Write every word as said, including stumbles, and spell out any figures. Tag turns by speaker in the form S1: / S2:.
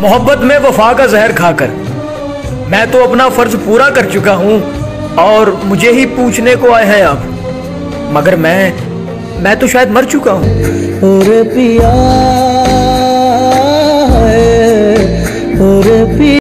S1: मोहब्बत में वफा का जहर खाकर मैं तो अपना फर्ज पूरा कर चुका हूँ और मुझे ही पूछने को आए हैं आप, मगर मैं मैं तो शायद मर चुका हूँ।
S2: पिया